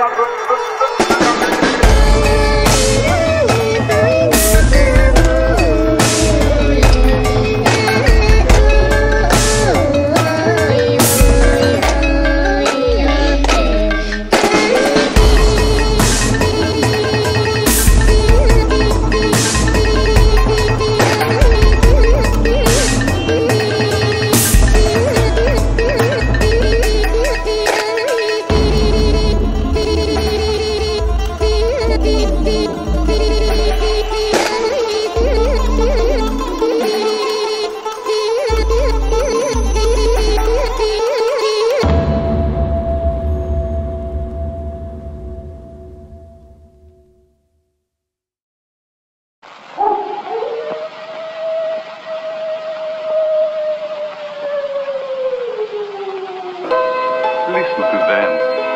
Listen to them,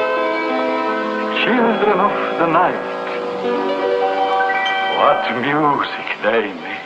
children of the night. What music they make.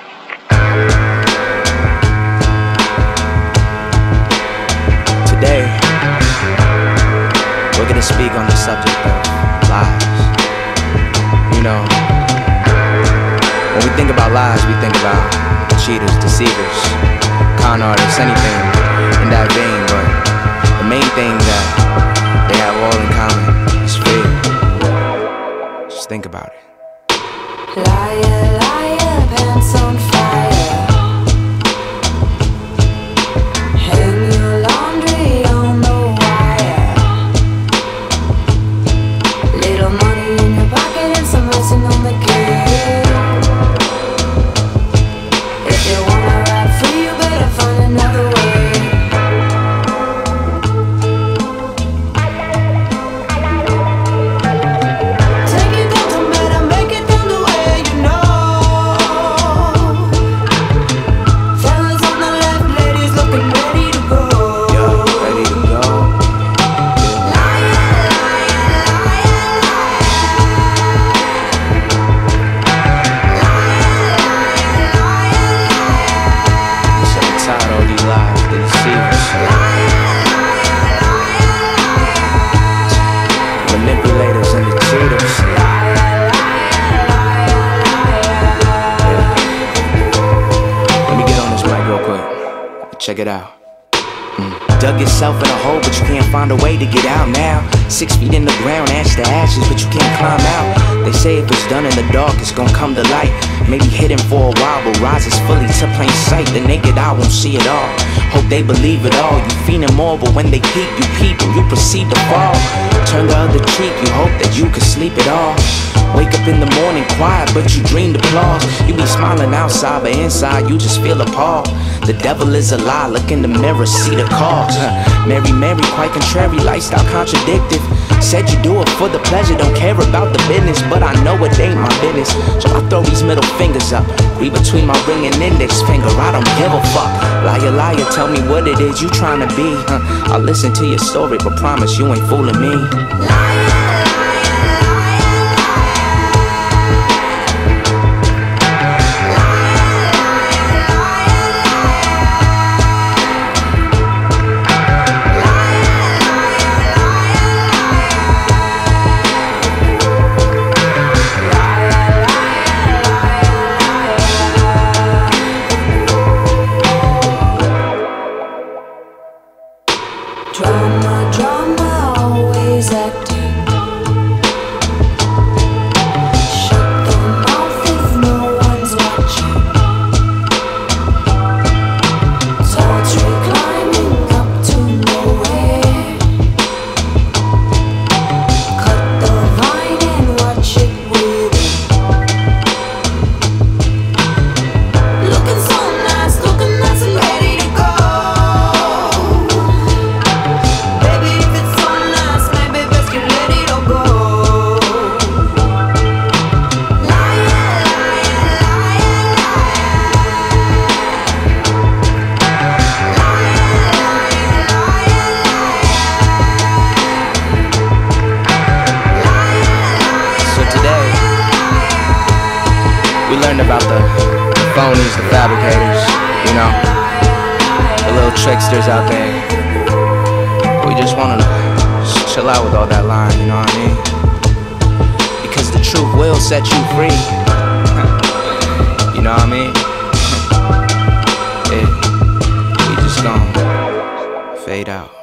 Today, we're gonna speak on the subject of lies. You know, when we think about lies, we think about cheaters, deceivers, con artists, anything in that vein, but the main thing that they have all in common is fear. Just think about it. Liar, liar, pants on fire. Hang your laundry on the wire. Little money in your pocket and some icing on the cake. If you wanna ride free, you better find another way. Manipulators and the cheaters. Let me get on this mic real quick. Check it out. Dug yourself in a hole, but you can't find a way to get out now. 6 feet in the ground, ash to ashes, but you can't climb out. They say if it's done in the dark, it's gonna come to light. Maybe hidden for a while, but rises fully to plain sight. The naked eye won't see it all. Hope they believe it all. You fiending more, but when they peep and you proceed to fall. Turn the other cheek, you hope that you can sleep it all. Wake up in the morning quiet, but you dreamed applause. You be smiling outside, but inside you just feel appalled. The devil is a lie, look in the mirror, see the cause. Mary, Mary, quite contrary, lifestyle contradictive. Said you do it for the pleasure, don't care about the business. But I know it ain't my business, so I throw these middle fingers up. Read between my ring and index finger, I don't give a fuck. Liar, liar, tell me what it is you trying to be. I'll listen to your story, but promise you ain't fooling me. Drama, drama, always acting. Shut the mouth if no one's watching. Tall tree climbing up to nowhere. Cut the vine and watch it wither. Looking so nice and ready to go. We learned about the phonies, the fabricators, you know, the little tricksters out there. We just wanna chill out with all that line, you know what I mean? Because the truth will set you free. You know what I mean? We just gon' fade out.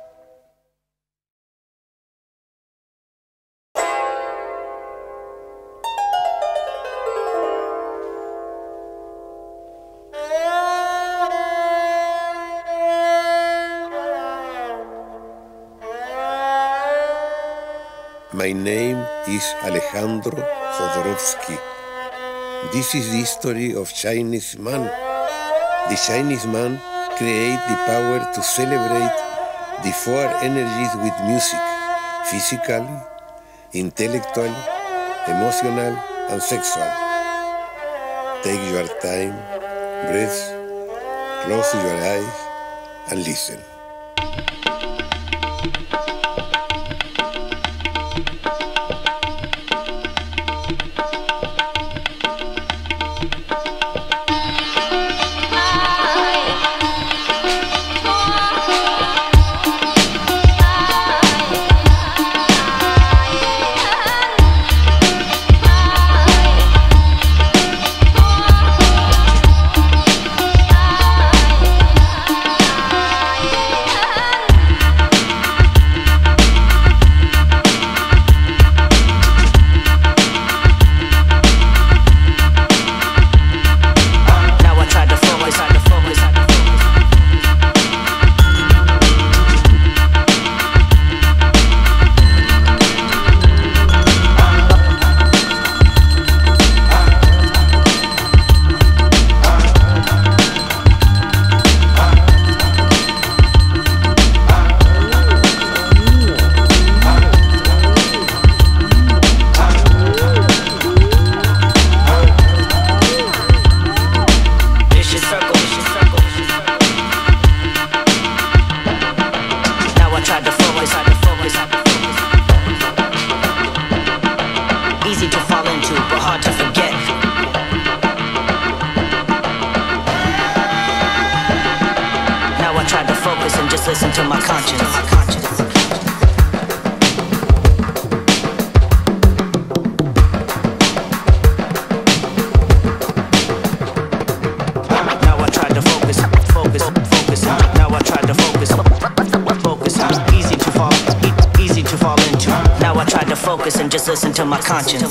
My name is Alejandro Jodorowsky. This is the story of Chinese man. The Chinese man created the power to celebrate the four energies with music: physically, intellectual, emotional, and sexual. Take your time, breathe, close your eyes, and listen. Listen to my conscience. Now I tried to focus. Now I tried to focus. Easy to fall into. Now I tried to focus and just listen to my conscience.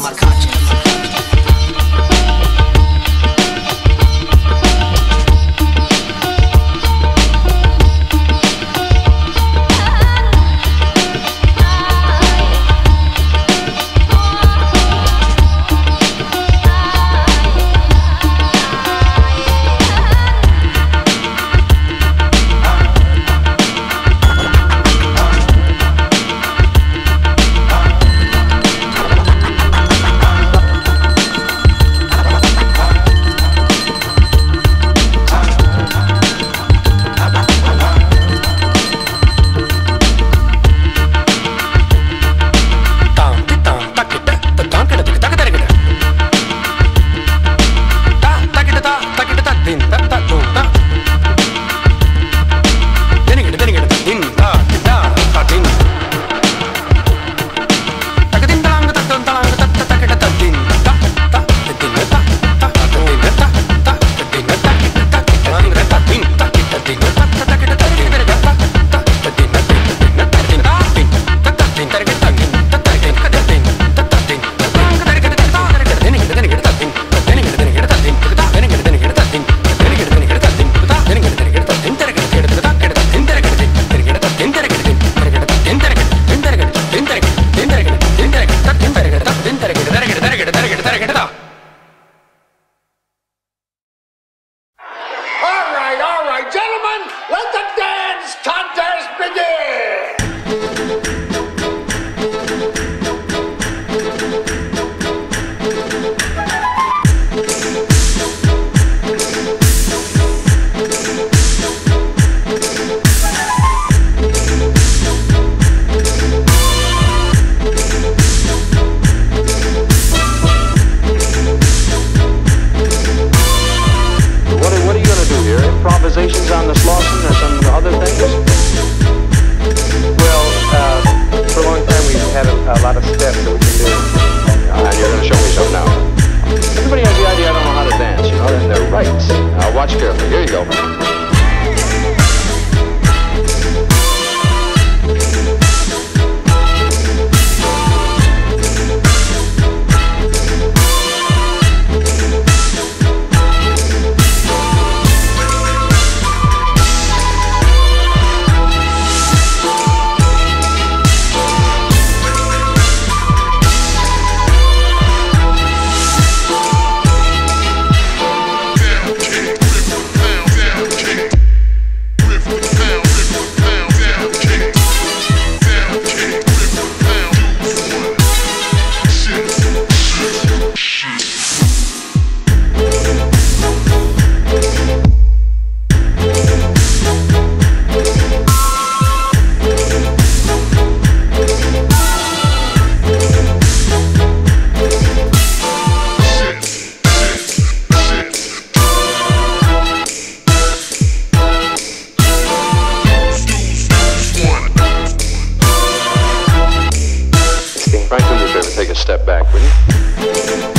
take a step back, will you?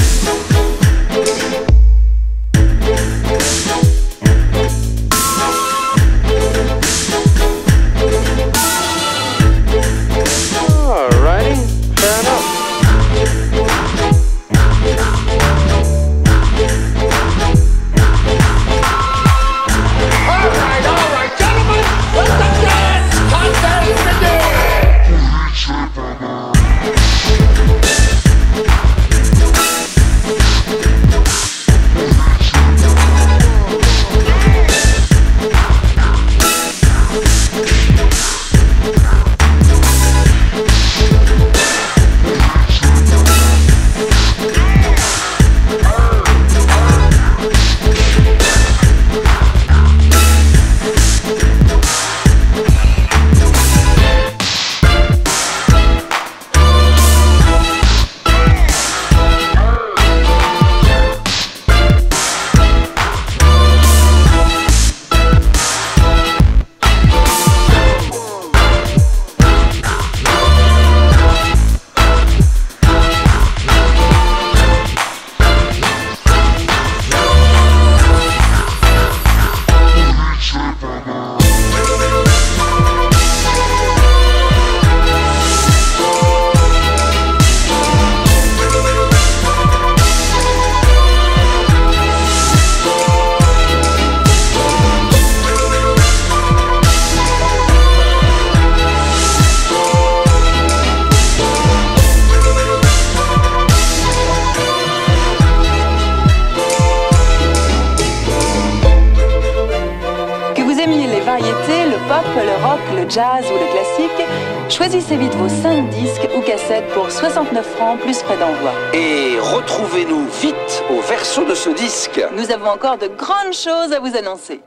Le pop, le rock, le jazz ou le classique, choisissez vite vos 5 disques ou cassettes pour 69 francs plus frais d'envoi. Et retrouvez-nous vite au verso de ce disque. Nous avons encore de grandes choses à vous annoncer.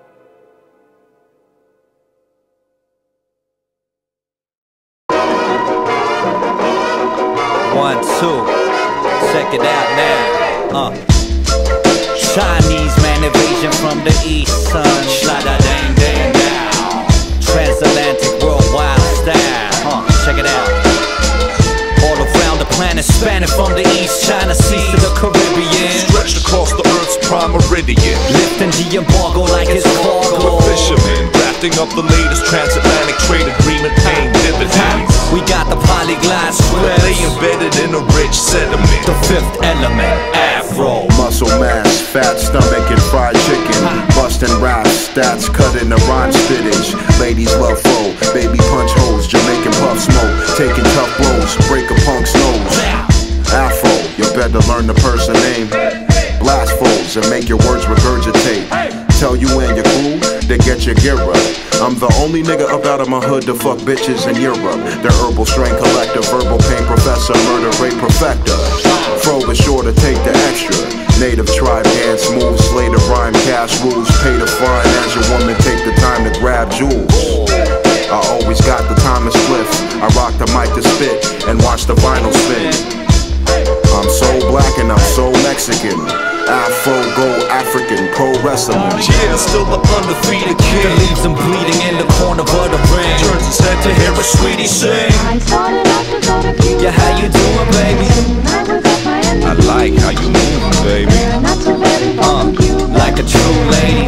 One, two, check it out now. Chinese man invasion from the east, son. Shada dang dang down. Transatlantic worldwide style. Check it out. All around the planet, spanning from the East China Sea to the Caribbean. Stretched across the Earth's prime meridian. Lifting the embargo like it's cargo. Fishermen drafting up the latest transatlantic trade agreement, paying dividends. We got the polyglot script. They embedded in a rich sediment. The fifth element, Afro. Muscle mass, fat stomach and fried chicken. Bustin' raps, stats cutting the rhyme spittage. Ladies love flow, baby punch holes, Jamaican puff smoke. Taking tough blows, break a punk's nose. Afro, you better learn the person name. Blast foes and make your words regurgitate. Tell you and your crew, they get your gear up. I'm the only nigga up out of my hood to fuck bitches in Europe. The herbal strain collector, verbal pain professor, murder rate perfecter. Fro is sure to take the extra. Native tribe dance moves, slay the rhyme, cash rules. Pay the fine as your woman take the time to grab jewels. I always got the time to split. I rock the mic to spit and watch the vinyl spin. I'm so black and I'm so Mexican. Afro, go African, pro wrestling. Yeah, still the undefeated king. That leaves him bleeding in the corner of the ring. Turns his head to hear a sweetie sing. Yeah, how you doing, baby? I like how you move, baby. Like a true lady.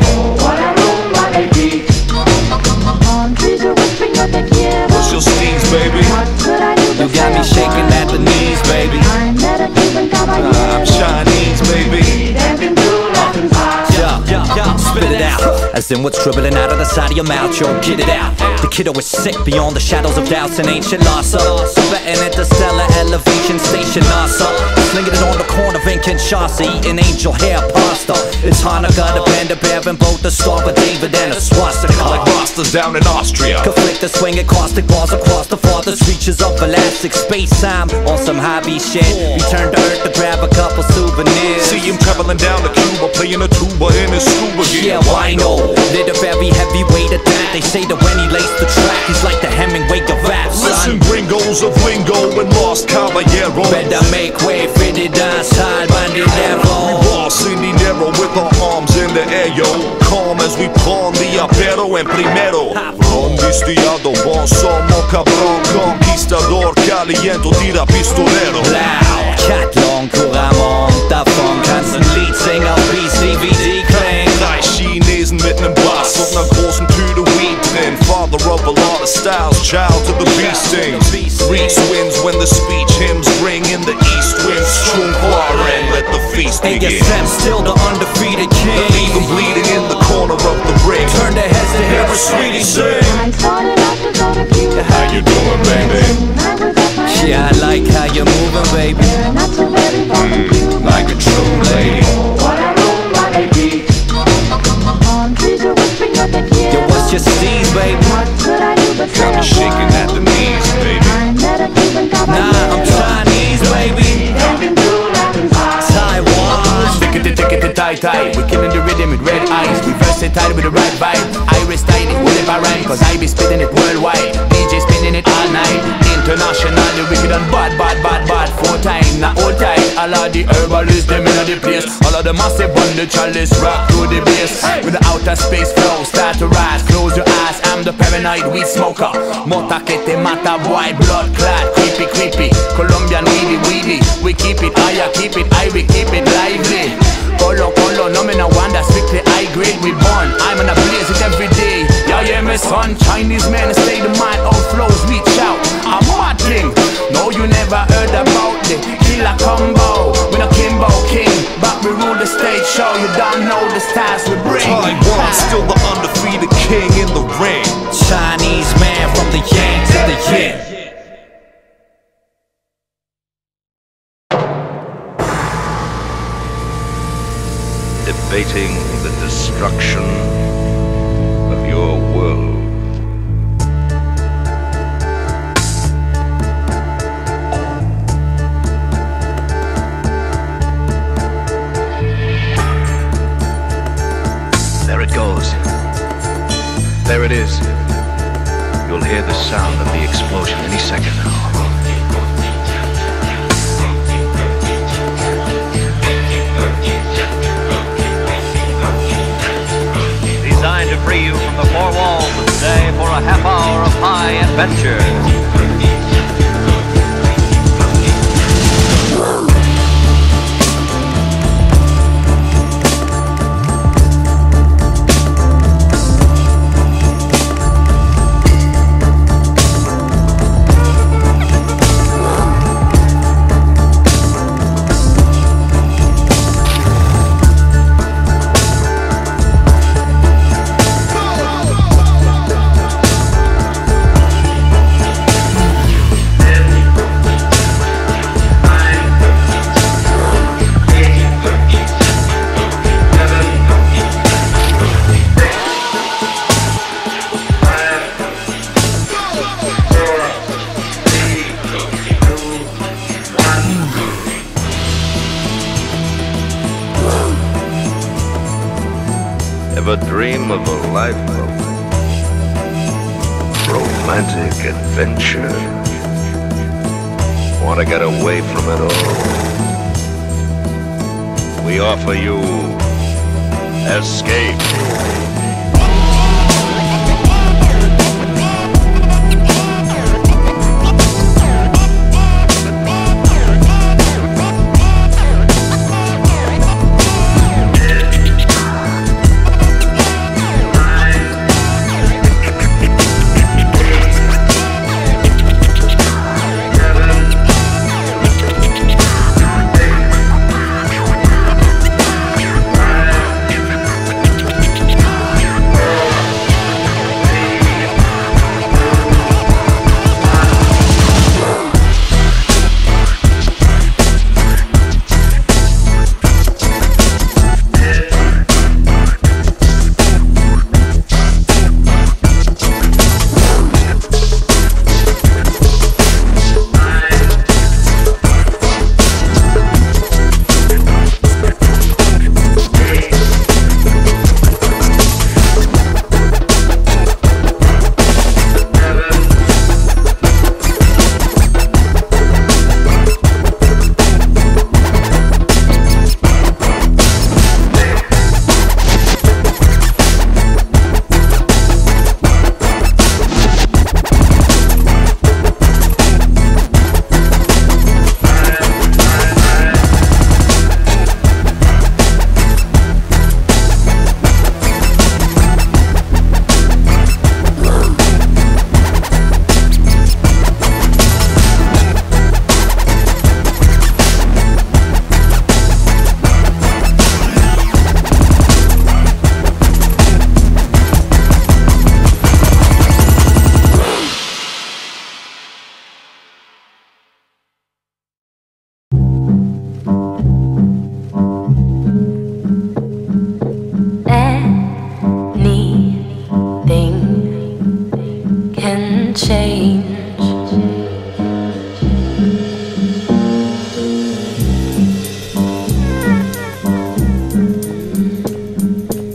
What's your steams, baby? You got me shaking at the knees, baby. I'm Chinese, baby. Yeah, spit it out. As in what's dribbling out of the side of your mouth, yo, get it out. The kiddo is sick beyond the shadows of doubts and ancient Lhasa. Sweating at the stellar elevation station NASA. Slinging it on the corner of Kinshasa, eating angel hair pasta. It's Hanukkah, the band of bear and both the star of David and a swastika. Like Rastas down in Austria. Conflict the swinging caustic balls across the farthest reaches of elastic space-time. On some hobby shit, return to Earth to grab a couple souvenirs. See him traveling down to Cuba, playing a tuba in his scuba gear. Yeah, wino, lit a very heavyweight attack. They say that when he laced the track, he's like the Hemingway of rap, son. Listen, gringos of lingo and lost caballero. Better make way, fitted outside, bandolero. We boss in dinero with our arms in the air, yo. Calm as we pawn the apero en primero. Condistiado, bon somos cabrón, conquistador, caliento, tira pistolero. Loud. Konkurrent davon kannst ein Lied singen auf Beats, DVD klingen. 3 Chinesen mit nem Bass und ner großen Tüte Weed drin. Father of a lot of styles, child to the beast sings. Reese wins when the speech hymns ring in the east winds. Chung and let the feast begin. ASM still the undefeated king. Leave them bleeding in the corner of the ring. Turn their heads to hear a sweetie sing. How you doing, baby? Yeah, I like how you're moving, baby. Like a true lady. Yo, what's your steez, baby? Got me shaking at the knees, baby. Nah, I'm Chinese, baby. Taiwan. Ticket tight. We killing the rhythm with red eyes. We versatile with the right vibe. Iris tight it whatever I rhyme, cause I be spitting it worldwide. DJ spinning it all night. Internationally wicked and bad. 4 times, not all time. All of the herbalists, them in the place. All of the massive on the chalice, rock through the bass. With the outer space flow, start to rise. Close your eyes, I'm the paranoid weed smoker. Mota que te mata, boy, blood clot. Creepy. Colombian weedy. We keep it higher, keep it high, we keep it lively. Colo, no me no wonder, strictly high grade we born. I'm on a blaze it every day. Yeah, my son, Chinese man, stay the mind, all flows, reach out. I'm mad thing. No, you never heard about the killer combo. We no Kimbo King, but we rule the stage show. You don't know the styles we bring. Taiwan, still the undefeated king in the ring. Chinese man from the yang to the yin. Debating the destruction of your world. There it goes. There it is. You'll hear the sound of the explosion any second now. Designed to free you from the 4 walls of today for a half hour of high adventure. Ever dream of a life of romantic adventure? Want to get away from it all? We offer you escape.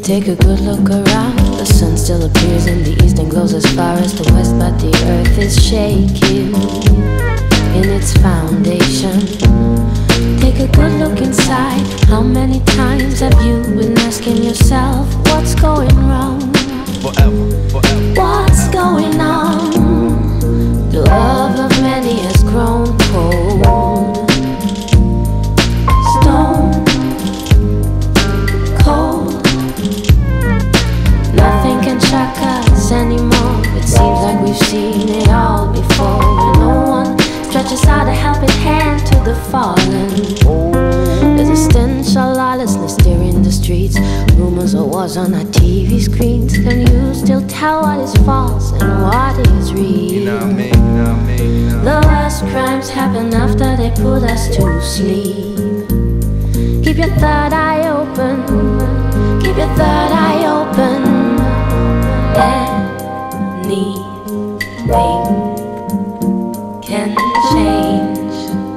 Take a good look around. The sun still appears in the east and glows as far as the west, but the earth is shaking in its foundation. Take a good look inside. How many times have you been asking yourself, what's going wrong? What's going on? The love of many has grown cold. Stone cold. Nothing can shock us anymore. It seems like we've seen it all before. And no one stretches out a helping hand to the fallen. There's a stench of lawlessness stirring the streets. Rumors of wars on our TV screens. Can you still tell what is false and what is real? You know me, you know me, you know. The worst crimes happen after they put us to sleep. Keep your third eye open. Keep your third eye open. Anything can change.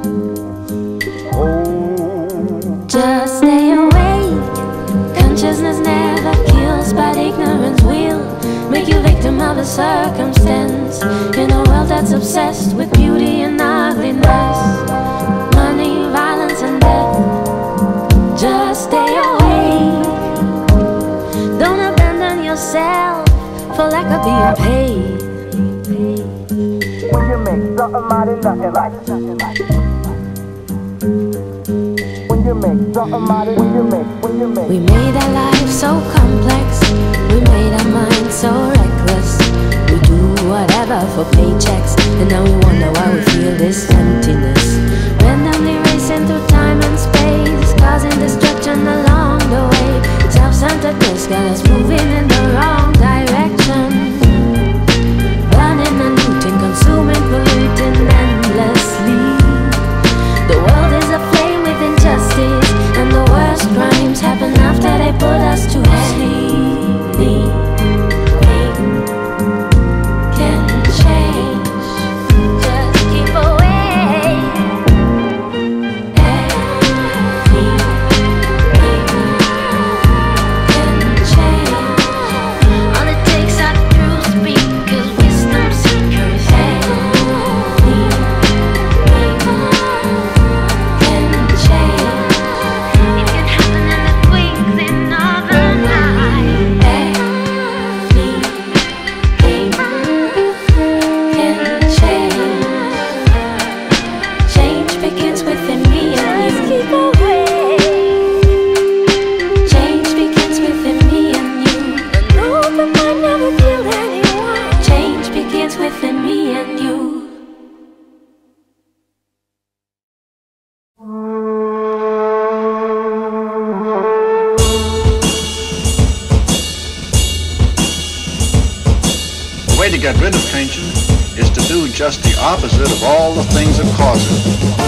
Just stay awake. Consciousness never kills, but ignorance will make you victim of a circumstance. In a world that's obsessed with beauty and ugliness, money, violence and death. Just stay awake. Don't abandon yourself for lack of being paid. When you make something out of nothing, like when you make something out of, when you make. We made our lives so complex. We made our minds so reckless. We do whatever for paychecks, and now we wonder why we feel this emptiness. Randomly racing through time and space, causing destruction along the way. Self-centeredness got us moving in the wrong direction. Burning and looting, consuming, polluting endlessly. The world is aflame with injustice, and the worst crimes happen after they put us to sleep. Can change. Just keep away. Anything can change. All it takes are true speakers, wisdom seekers. Anything can change. It can happen in the twinkling of an eye. Anything can change. Change begins within me and you. Change begins within me and you. An open mind never killed anyone. Change begins within me and you. The way to get rid of tension is to do just the opposite of all the things that cause it.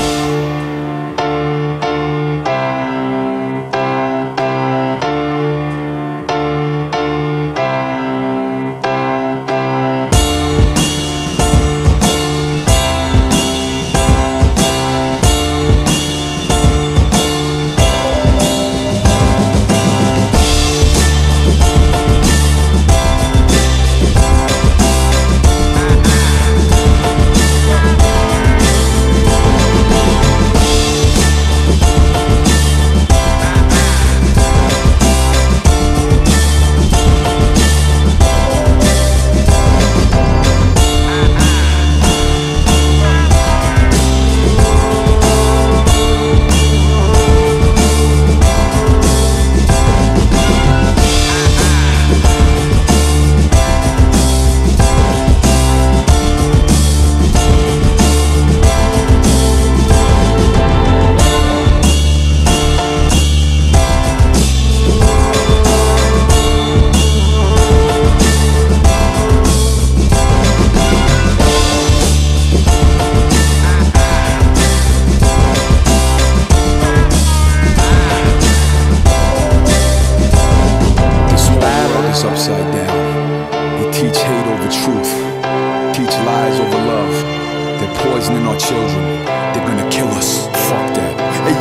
upside down. They teach hate over truth, teach lies over love. They're poisoning our children. They're gonna kill us. Fuck that. Hey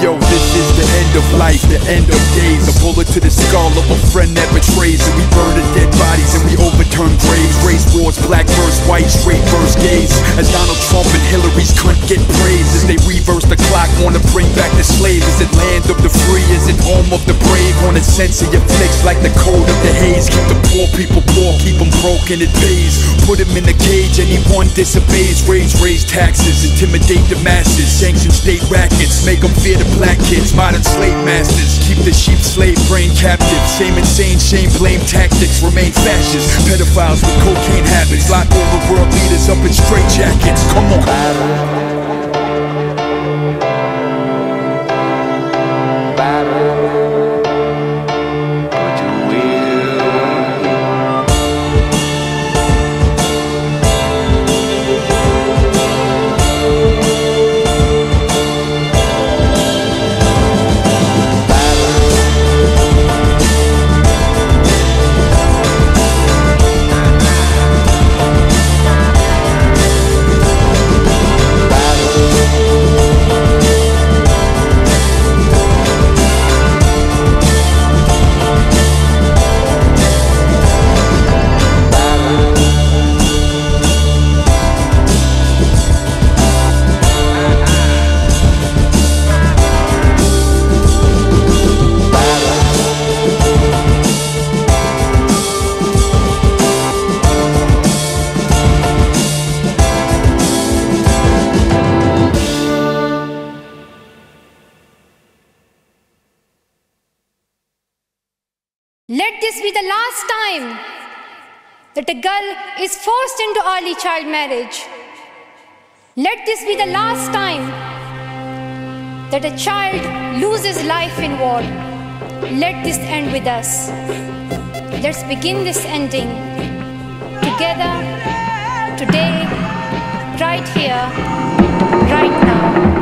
Yo, this is the end of life, the end of days. A bullet to the skull of a friend that betrays. And we burn the dead bodies and we overturn graves. Race wars, black versus white, straight versus gays. As Donald Trump and Hillary's cunt get praised. As they reverse the clock, wanna bring back the slave. Is it land of the free? Is it home of the brave? Wanna censor your flicks like the code of the haze. Keep the poor people poor, keep them broke and it pays. Put them in the cage, anyone disobeys. Raise taxes, intimidate the masses. Sanction state rackets, make them fear the black kids. Modern slave masters, keep the sheep slave brain captive. Same insane, shame, blame tactics, remain fascist. Pedophiles with cocaine habits, lock all the world leaders up in straight jackets. Come on. Let this be the last time that a girl is forced into early child marriage. Let this be the last time that a child loses life in war. Let this end with us. Let's begin this ending together, today, right here, right now.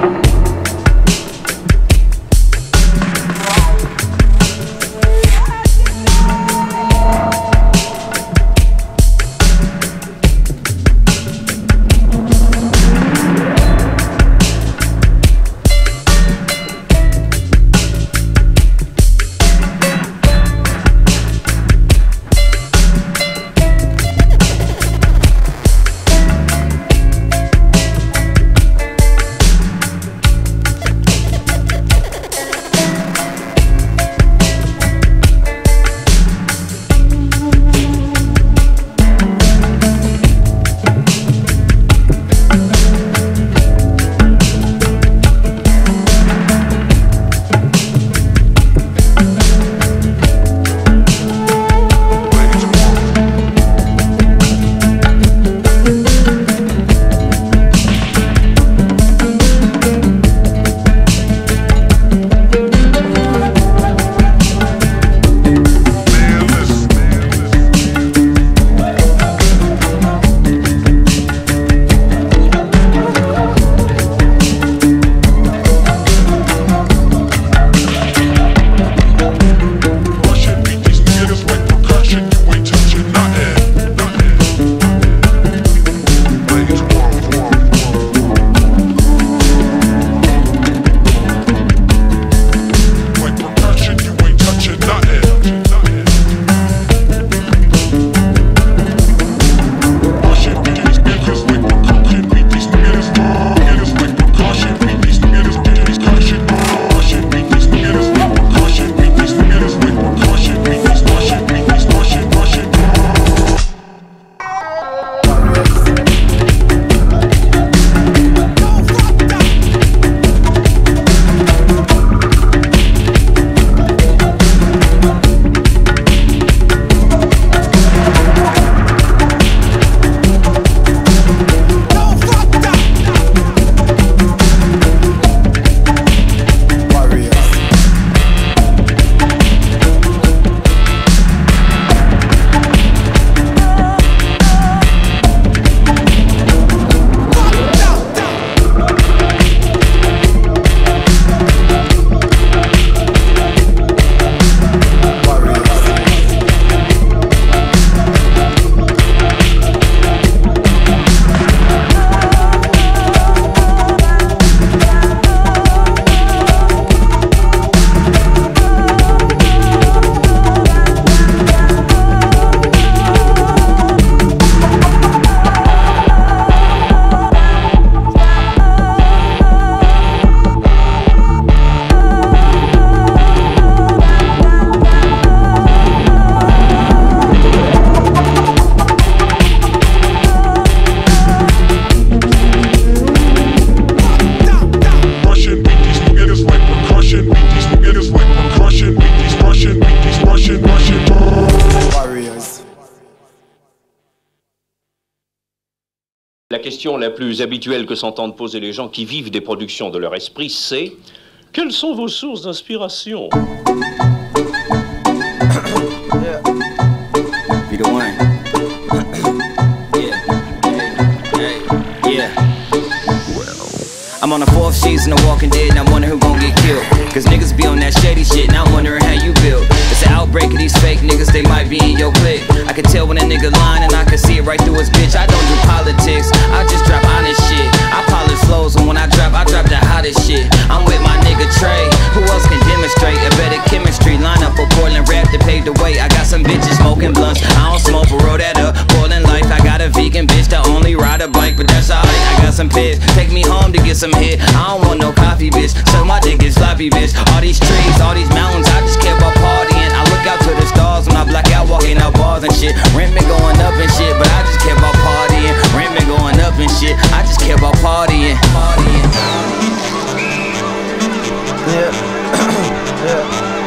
question la plus habituelle que s'entendent poser les gens qui vivent des productions de leur esprit, c'est « Quelles sont vos sources d'inspiration ?» Be the one. I'm on the 4th season of Walking Dead and I'm wondering who gon' get killed. Cause niggas be on that shady shit and I'm wondering how you build. It's an outbreak of these fake niggas, they might be in your clique. I can tell when a nigga lying and I can see it right through his bitch. I don't do politics, I just drop honest shit. I polish flows and when I drop the hottest shit. I'm with my nigga Trey, who else can demonstrate a better chemistry? Line up for Portland rap to pave the way. I got some bitches smoking blunts, I don't smoke but roll that up. Portland life, I got a vegan bitch that only ride a bike, but that's alright. I got some pigs, take me home to get some hit. I don't want no coffee, bitch, so my dick is sloppy, bitch. All these trees, all these mountains, I just care about partying. I look out to the stars when I black out, walking out bars and shit. Rent been going up and shit, but I just care about partying. Rent been going up and shit, I just care about partying. Yeah. Yeah.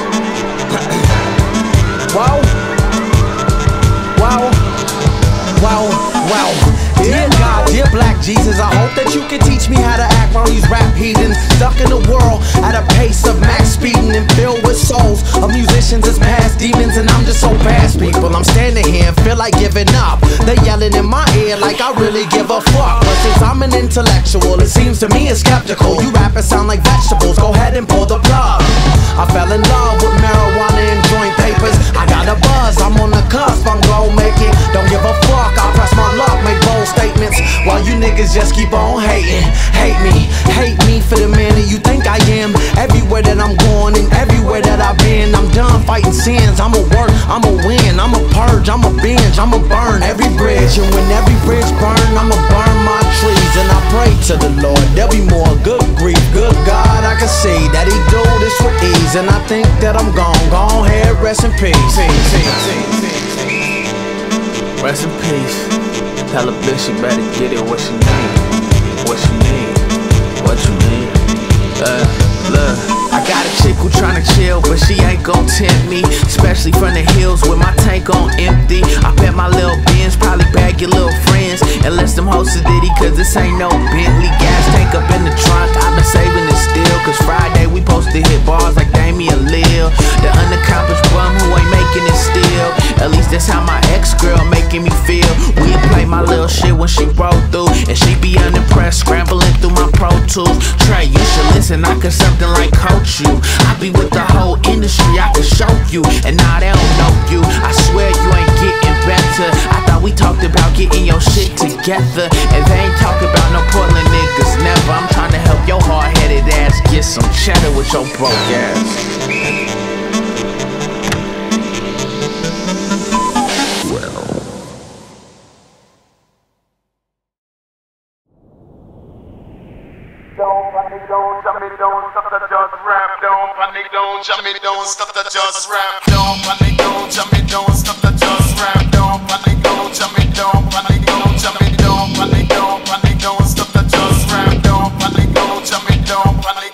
Wow. Wow. Wow. Wow. Dear God, dear Black Jesus, I hope that you can teach me how to act while these rap heathens stuck in the world at a pace of max speeding and filled with souls of musicians as past demons, and I'm just so past people. I'm standing here and feel like giving up. They yelling in my ear like I really give a fuck. But since I'm an intellectual, it seems to me it's skeptical. You rappers sound like vegetables, go ahead and pull the plug. I fell in love with marijuana and joint papers. I got a buzz, I'm on the cusp, I'm gon' make it. Don't give a fuck, I press my luck, make bold statements while you niggas just keep on hating. Hate me for the man that you think I am. Everywhere that I'm going and everywhere that I've been, I'm done fighting sins. I'ma work, I'ma win, I'ma purge, I'ma binge, I'ma burn every bridge. And when every bridge burn, I'ma burn my trees. And I pray to the Lord, there'll be more good grief. Good God, I can see that he do this with ease. And I think that I'm gone ahead, rest in peace. Rest in peace. Tell a bitch she better get it what she need. What you need. What you need. Look, I got a chick who tryna chill, but she ain't gon' tempt me. Especially from the hills with my tank on empty. I bet my little Benz, probably bag your little friends. Unless them hoes a ditty, cause this ain't no Bentley. Gas tank up in the trunk, I've been saving it still. Cause Friday we supposed to hit bars like Damian Lil. The unaccomplished bum who ain't making it still. At least that's how my ex-girl making me feel. We play my little shit when she roll through, and she be unimpressed, scrambling through my Pro Tools. Trey, you should listen, I could something like coach you. I be with the whole industry, I could show you. And now they don't know you, I swear you ain't getting better. I thought we talked about getting your shit together, and they ain't talking about no Portland niggas, never. I'm trying to help your hard-headed ass get some cheddar with your broke ass. Don't panic, don't stop the just rap. Don't panic, don't stop the just rap. Don't panic, don't stop the just rap. Don't panic, don't panic, don't panic, don't panic, don't stop the just rap. Don't panic, don't panic.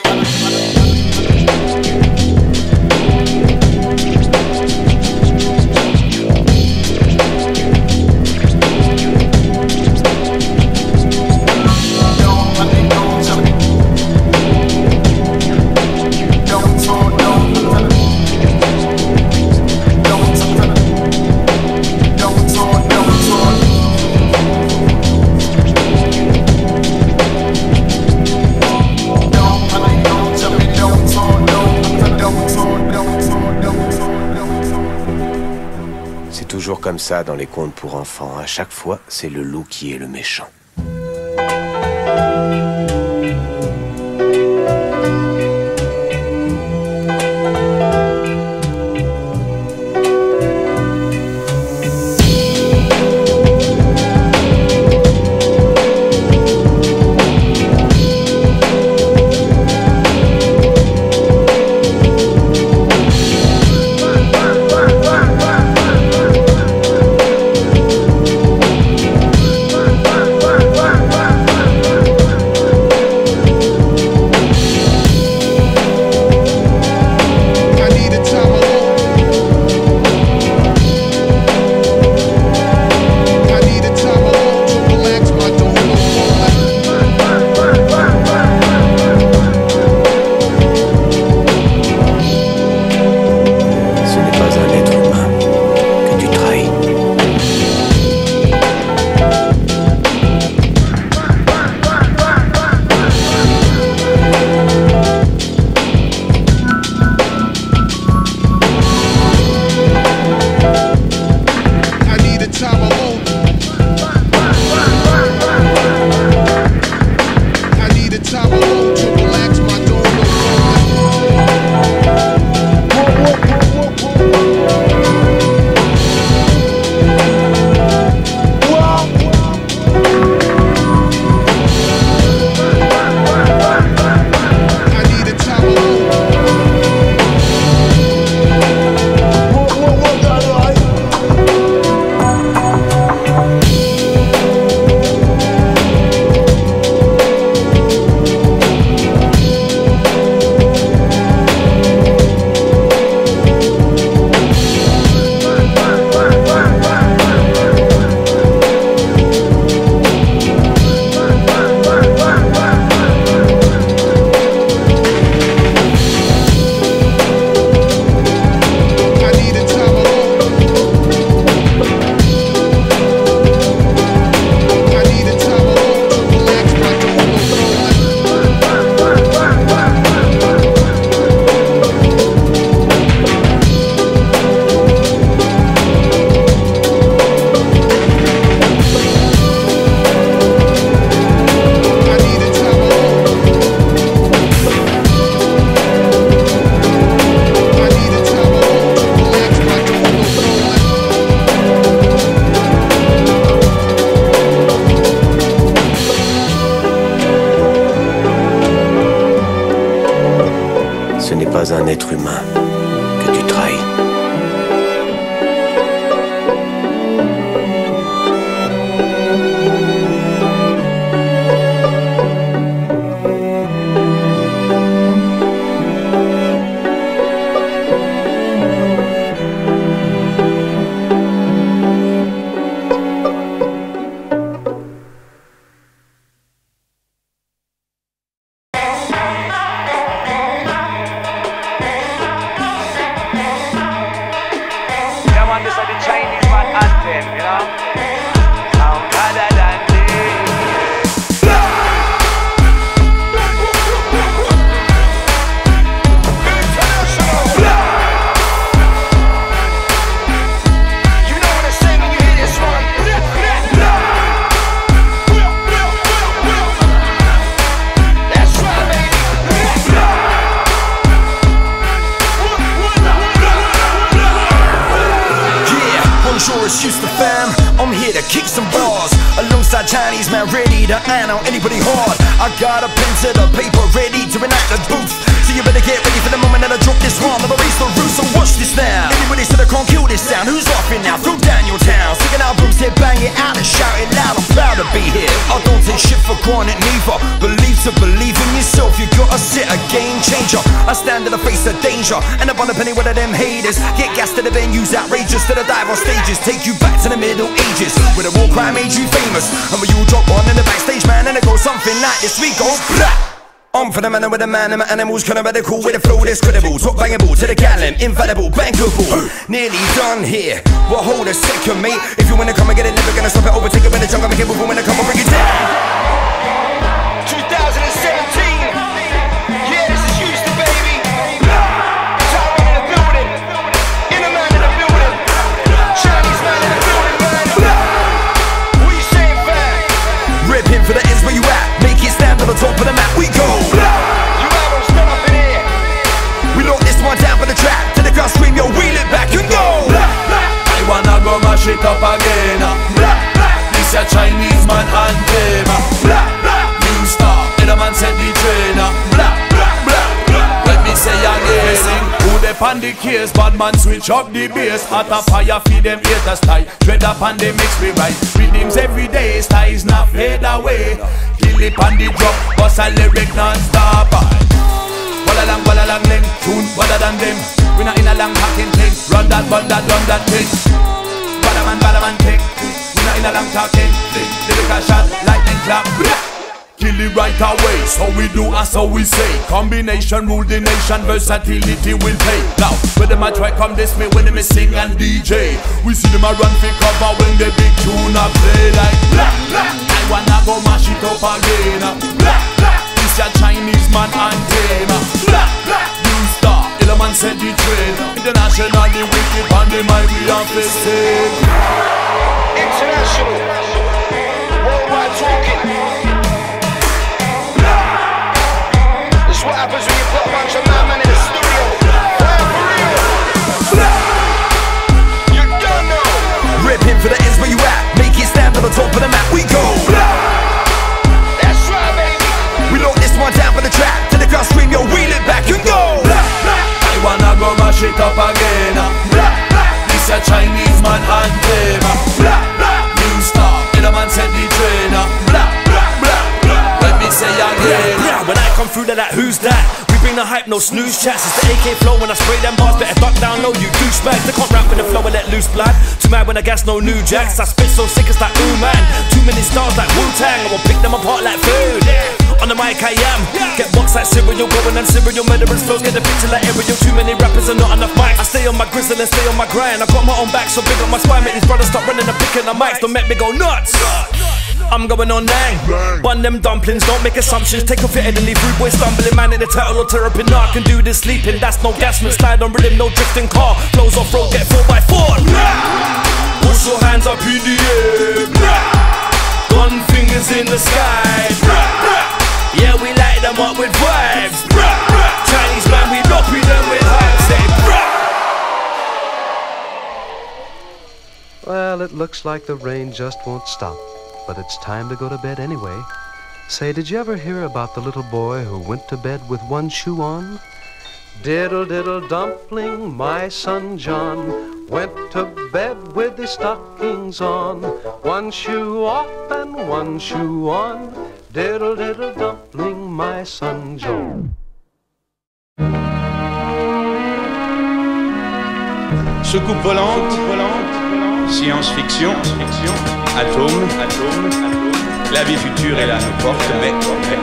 Toujours comme ça dans les contes pour enfants. À chaque fois, c'est le loup qui est le méchant. Ce n'est pas un être humain que tu trahis. Chinese man ready to iron out anybody hard. I got a pen to the paper ready to enact the booth. So you better get ready for the moment that I drop this one. I'll erase the roof, so watch this now. Anybody said I can't kill this sound? Who's laughing now? Throw down your town. Sticking albums here, bang it out and shout it loud. I'm proud to be here. I don't take shit for granted neither. Believe to believe in yourself, you gotta sit a game changer. I stand in the face of danger, and up on a penny with them haters. Get gas to the venues, outrageous to the dive on stages. Take you back to the Middle Ages, where the war crime made you famous. And when you drop on in the backstage, man, and it goes something like this. We go blah. On for the man with the man and my animals, kinda radical with a flow that's credible. Top bangable to the gallon, infallible, bankable. Nearly done here. Well, hold a second, mate. If you wanna come and get it, never gonna stop it. Overtake it in the jungle, make it move when I come and bring it down. 2017. Yeah, this is Houston, baby. Tyrone in the building. Inner man in the building. Chinese man in the building, man. What you saying, fam? Rip him for the ends where you at. Make it stand on the top of the map. We go. You ever stand up in here? We lock this one down for the track. To the crowd scream, yo, wheel it back and go. I wanna go mash it up again. This a Chinese man anthem. New star, the man said the trainer. Let me say again. Who they pan the case, bad man switch up the bass. Hot a fire feed them haters tie. Dread up and they mix me right. Rhythms every day, styles not fade away. Kill it on the drop, bust a lyric non-stop. Walla lang ling, tune better than them. We not in a long talking thing. Run that thing. Bada man thing. We not in a long talking thing. Lyrical shot, lightning clap. Kill it right away, so we do as so we say. Combination rule the nation, versatility will pay. Now, when them a try come this me, when them a sing and DJ, we see them a run for cover when the big tune a play like blah, blah. I wanna go mash it up again. Blah, blah. This a Chinese man anthem. Blah, blah. New star, the man said the train. Internationally wicked on the mic we are facing. International, worldwide talking. That's what happens when you put a bunch of madmen in the studio. You don't know. Rip him for the ends where you at. Make it stand on the top of the map. We go. That's right, baby. We lock this one down for the track. To the crowd scream, yo, wheel it back and go. I wanna go mash it up again. This a Chinese man anthem. New star, the man said the trainer. Let me say again. When I come through, they're like, who's that? We bring the hype, no snooze chats. It's the AK flow when I spray them bars. Better duck down low, you douchebags. They can't rap with the flow and let loose blood. Too mad when I gas, no new jacks. I spit so sick, it's like, ooh man. Too many stars like Wu-Tang. I will pick them apart like food. On the mic I am. Get boxed like cereal, going and serial murderers flows. Get the picture like aerial. Too many rappers and not enough mics. I stay on my grizzle and stay on my grind. I got my own back, so big on my spine. Make these brothers stop running and picking the mics. Don't make me go nuts. I'm going on nang. Bun them dumplings, don't make assumptions. Take off your head and leave rude boys stumbling. Man in the turtle or terrapin. No, I can do this sleeping. That's no gasman. Slide on rhythm, no drifting car. Flows off road, get 4x4. Put your hands up in the air. Gun fingers in the sky. Yeah, we light them up with vibes. Chinese man, we loppy them with hype. Say Well, it looks like the rain just won't stop. But it's time to go to bed anyway. Say, did you ever hear about the little boy who went to bed with one shoe on? Diddle diddle dumpling, my son John went to bed with his stockings on, one shoe off and one shoe on. Diddle diddle dumpling, my son John. Soucoupe volante, science-fiction, atome, la vie future est là, nous porte, mais.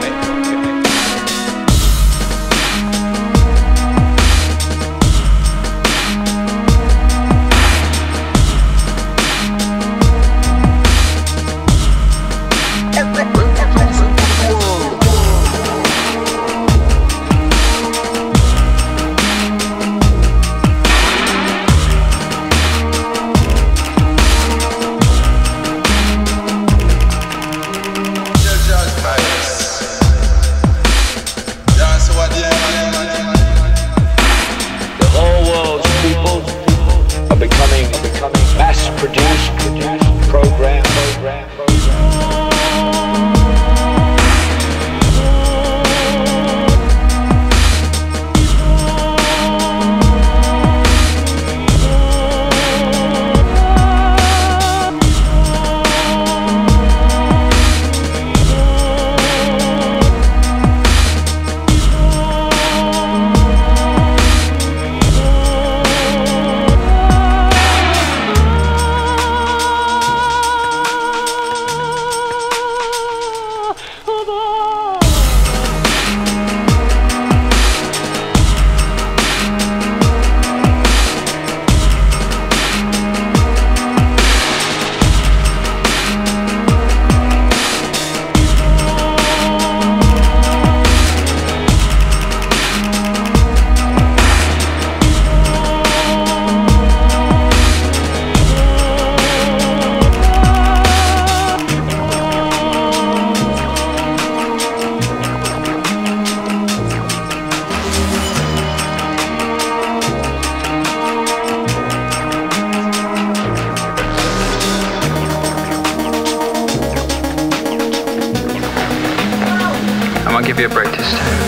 Give you a break this time.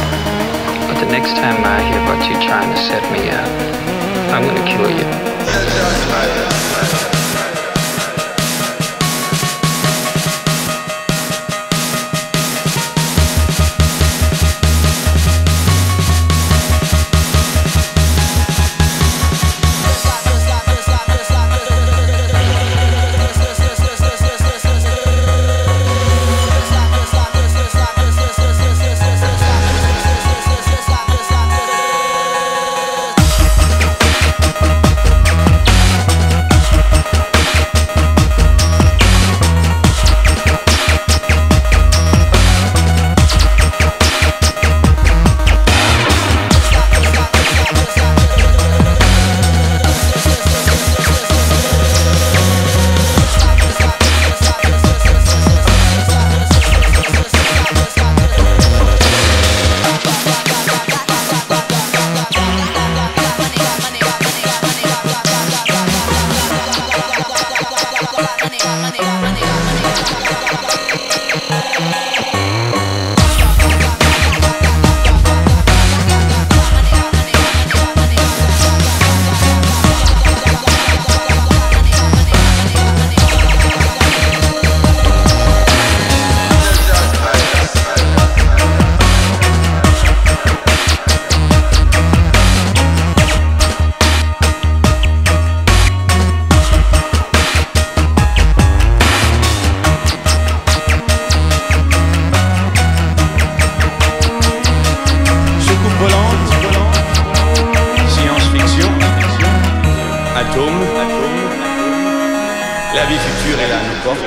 But the next time I hear about you trying to set me up, I'm gonna kill you. La vie future est là, nous porte.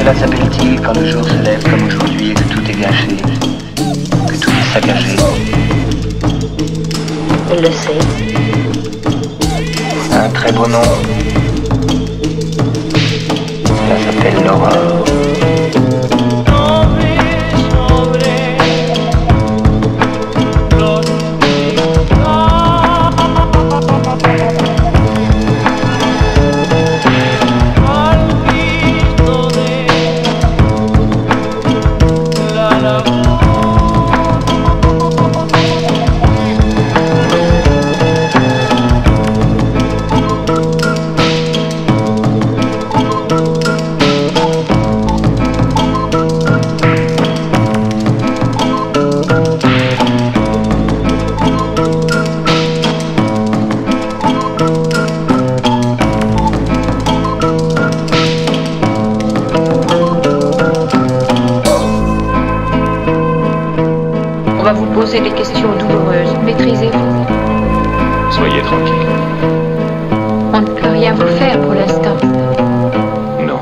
Cela s'appelle-t-il quand le jour se lève comme aujourd'hui et que tout est gâché, que tout est saccagé? Il le sait. Un très beau nom. Cela s'appelle l'aurore. Posez des questions douloureuses. Maîtrisez-vous. Soyez tranquille. On ne peut rien vous faire pour l'instant. Non.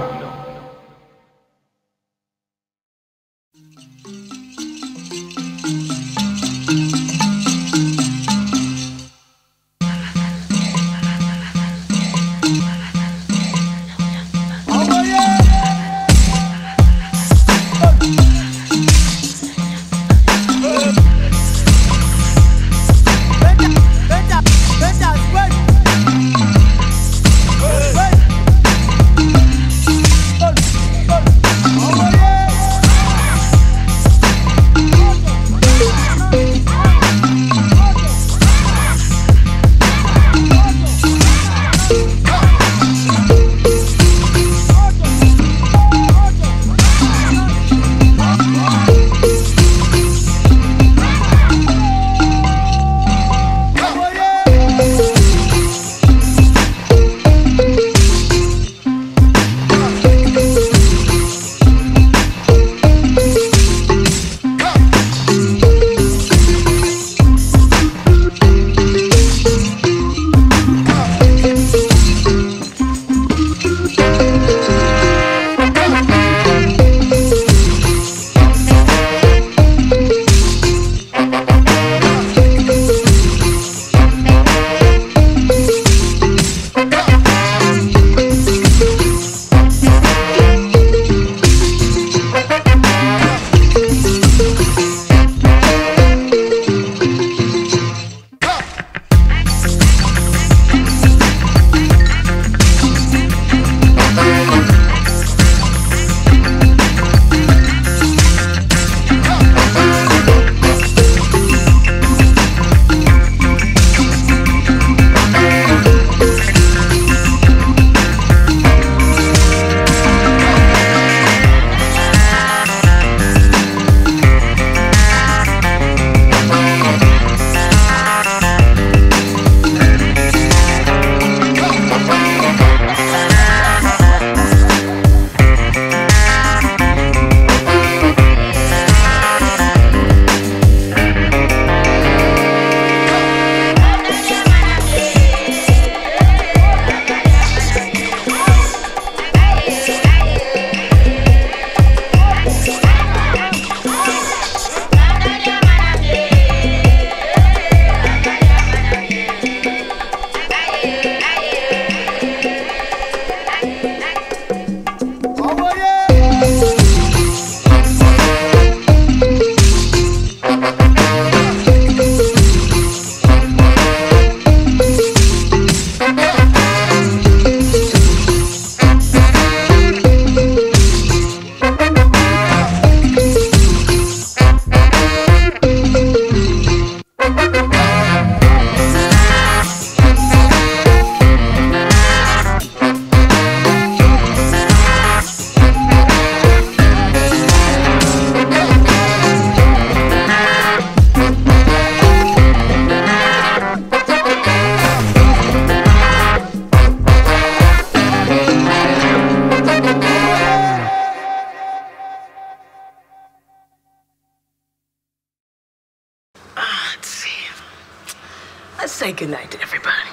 Let's say goodnight to everybody.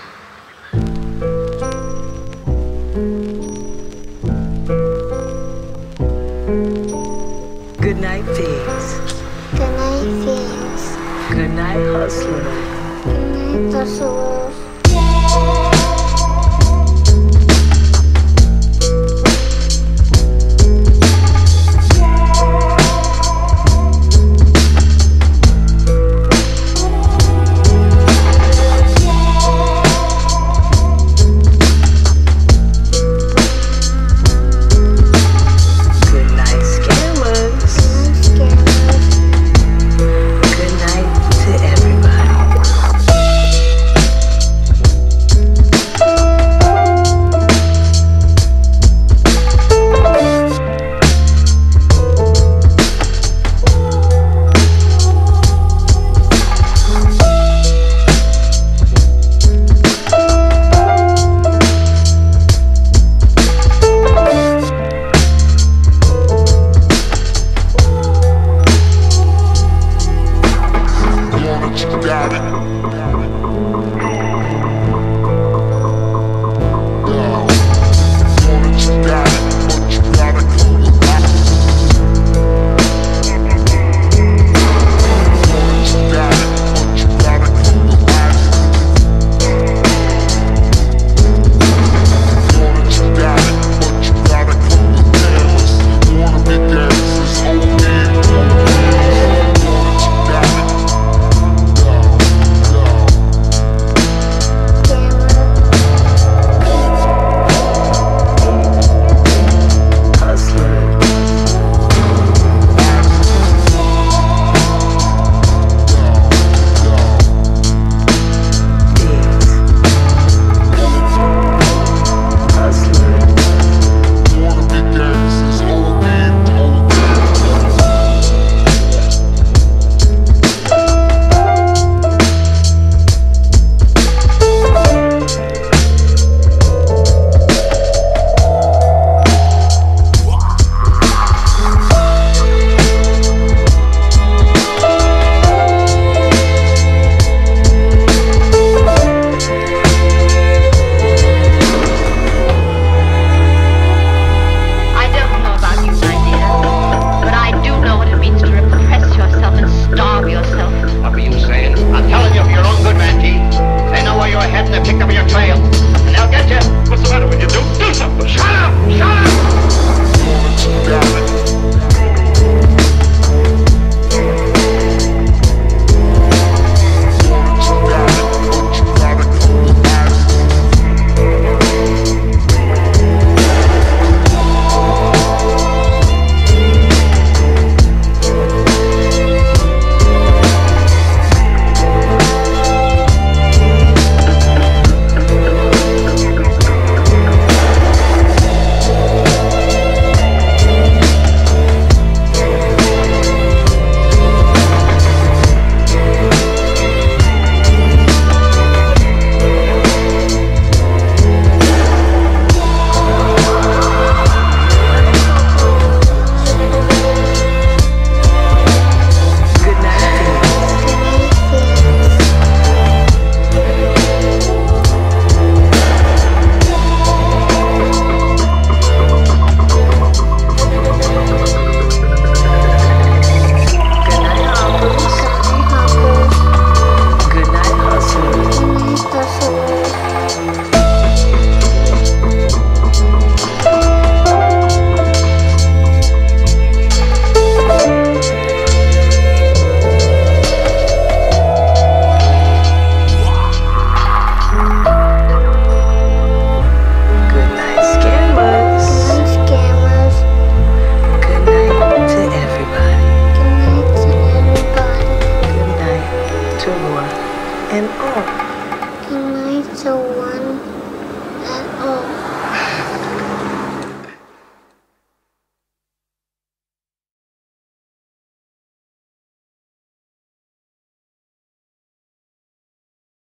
Good night, thieves. Good night, thieves. Good night, hustlers. Good night, hustlers.